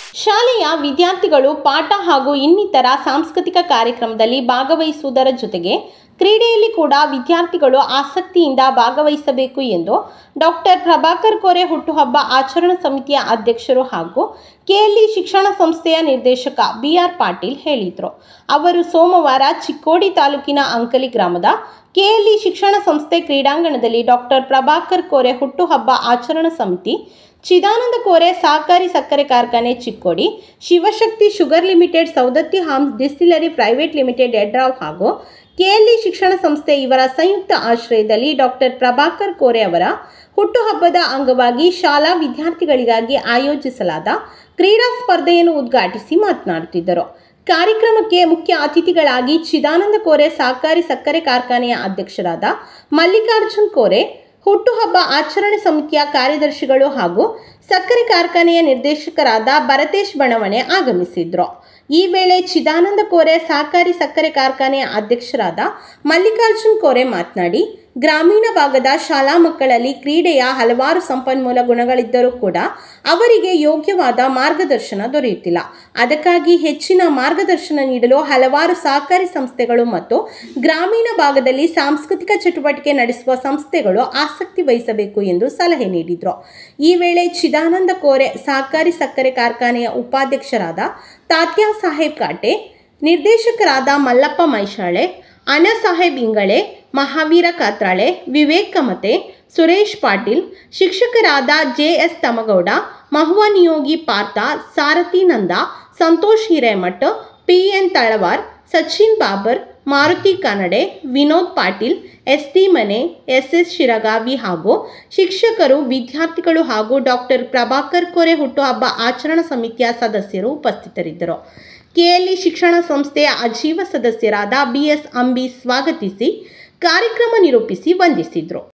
ಶಾಲೆಯ ವಿದ್ಯಾರ್ಥಿಗಳು ಪಾಠ ಹಾಗೂ ಇನ್ನಿತರ ಸಾಂಸ್ಕೃತಿಕ ಕಾರ್ಯಕ್ರಮದಲ್ಲಿ ಭಾಗವಹಿಸುವುದರ ಜೊತೆಗೆ ಕ್ರೀಡೆಯಲ್ಲಿ ಕೂಡ ವಿದ್ಯಾರ್ಥಿಗಳು ಆಸಕ್ತಿಯಿಂದ ಭಾಗವಹಿಸಬೇಕು ಎಂದು ಡಾಕ್ಟರ್ ಪ್ರಭಾಕರ್ ಕೋರೆ ಹುಟ್ಟುಹಬ್ಬ ಆಚರಣಾ ಸಮಿತಿಯ ಅಧ್ಯಕ್ಷರು ಹಾಗೂ ಕೆಎಲ್ಇ ಶಿಕ್ಷಣ ಸಂಸ್ಥೆಯ ನಿರ್ದೇಶಕ ಬಿಆರ್ ಪಾಟೀಲ್ ಹೇಳಿದರು. ಅವರು ಸೋಮವಾರ ಚಿಕ್ಕೋಡಿ ತಾಲೂಕಿನ ಅಂಕಲಿ ಗ್ರಾಮದ ಕೆಎಲ್ಇ ಶಿಕ್ಷಣ ಸಂಸ್ಥೆ ಕ್ರೀಡಾಂಗಣದಲ್ಲಿ ಡಾಕ್ಟರ್ ಪ್ರಭಾಕರ್ ಕೋರೆ ಹುಟ್ಟುಹಬ್ಬ ಆಚರಣಾ ಸಮಿತಿ, ಚಿದಾನಂದ ಕೋರೆ ಸಹಕಾರಿ ಸಕ್ಕರೆ ಕಾರ್ಖಾನೆ Chikkodi, Shivashakti sugar limited, Saundatti Harms distillery private limited Yadrav ಹಾಗೂ ಕೆಎಲ್ಇ ಶಿಕ್ಷಣ ಸಂಸ್ಥೆ ಇವರ ಸಂಯುಕ್ತ ಆಶ್ರಯದಲ್ಲಿ ಡಾಕ್ಟರ್ ಪ್ರಭಾಕರ್ ಕೋರೆ ಅವರ ಹುಟ್ಟುಹಬ್ಬದ ಅಂಗವಾಗಿ ಶಾಲಾ ವಿದ್ಯಾರ್ಥಿಗಳಿಗಾಗಿ ಆಯೋಜಿಸಲಾದ ಕ್ರೀಡಾ ಸ್ಪರ್ಧೆಯನ್ನು ಉದ್ಘಾಟಿಸಿ ಮಾತನಾಡುತ್ತಿದ್ದರು. ಕಾರ್ಯಕ್ರಮಕ್ಕೆ ಮುಖ್ಯ ಅತಿಥಿಗಳಾಗಿ ಚಿದಾನಂದ ಕೋರೆ ಸಹಕಾರಿ ಸಕ್ಕರೆ ಕಾರ್ಖಾನೆಯ ಅಧ್ಯಕ್ಷರಾದ ಮಲ್ಲಿಕಾರ್ಜುನ್ ಕೋರೆ, ಹುಟ್ಟುಹಬ್ಬ ಆಚರಣೆ ಸಮಿತಿಯ ಕಾರ್ಯದರ್ಶಿಗಳು ಹಾಗೂ ಸಕ್ಕರೆ ಕಾರ್ಖಾನೆಯ ನಿರ್ದೇಶಕರಾದ ಭರತೇಶ್ ಬಣವಣೆ ಆಗಮಿಸಿದ್ರು. ಈ ವೇಳೆ ಚಿದಾನಂದ ಕೋರೆ ಸಹಕಾರಿ ಸಕ್ಕರೆ ಕಾರ್ಖಾನೆಯ ಅಧ್ಯಕ್ಷರಾದ ಮಲ್ಲಿಕಾರ್ಜುನ್ ಕೋರೆ ಮಾತನಾಡಿ, ಗ್ರಾಮೀಣ ಭಾಗದ ಶಾಲಾ ಮಕ್ಕಳಲ್ಲಿ ಕ್ರೀಡೆಯ ಹಲವಾರು ಸಂಪನ್ಮೂಲ ಗುಣಗಳಿದ್ದರೂ ಕೂಡ ಅವರಿಗೆ ಯೋಗ್ಯವಾದ ಮಾರ್ಗದರ್ಶನ ದೊರೆಯುತ್ತಿಲ್ಲ. ಅದಕ್ಕಾಗಿ ಹೆಚ್ಚಿನ ಮಾರ್ಗದರ್ಶನ ನೀಡಲು ಹಲವಾರು ಸಹಕಾರಿ ಸಂಸ್ಥೆಗಳು ಮತ್ತು ಗ್ರಾಮೀಣ ಭಾಗದಲ್ಲಿ ಸಾಂಸ್ಕೃತಿಕ ಚಟುವಟಿಕೆ ನಡೆಸುವ ಸಂಸ್ಥೆಗಳು ಆಸಕ್ತಿ ವಹಿಸಬೇಕು ಎಂದು ಸಲಹೆ ನೀಡಿದರು. ಈ ವೇಳೆ ಚಿದಾನಂದ ಕೋರೆ ಸಹಕಾರಿ ಸಕ್ಕರೆ ಕಾರ್ಖಾನೆಯ ಉಪಾಧ್ಯಕ್ಷರಾದ ತಾತ್ಯಾ ಸಾಹೇಬ್ ಕಾಟೆ, ನಿರ್ದೇಶಕರಾದ ಮಲ್ಲಪ್ಪ ಮೈಶಾಳೆ, ಅನಾ ಸಾಹೇಬ್ ಇಂಗಳೆ, ಮಹಾವೀರ ಕಾತ್ರಾಳೆ, ವಿವೇಕ್ ಕಮತೆ, ಸುರೇಶ್ ಪಾಟೀಲ್, ಶಿಕ್ಷಕರಾದ JS Tamagouda, Mahua Niyogi Partha, Sarathi Nanda, Santosh Hiremath, PN Talawar, Sachin Babar, Maruti Kanade, Vinod Patil, SD Mane, SS Shiragavi ಹಾಗೂ ಶಿಕ್ಷಕರು, ವಿದ್ಯಾರ್ಥಿಗಳು ಹಾಗೂ ಡಾಕ್ಟರ್ ಪ್ರಭಾಕರ್ ಕೋರೆ ಹುಟ್ಟುಹಬ್ಬ ಆಚರಣಾ ಸಮಿತಿಯ ಸದಸ್ಯರು ಉಪಸ್ಥಿತರಿದ್ದರು. ಕೆಎಲ್ಇ ಶಿಕ್ಷಣ ಸಂಸ್ಥೆಯ ಅಜೀವ ಸದಸ್ಯರಾದ ಬಿಎಸ್ ಅಂಬಿ ಸ್ವಾಗತಿಸಿ ಕಾರ್ಯಕ್ರಮ ನಿರೂಪಿಸಿ ವಂದಿಸಿದರು.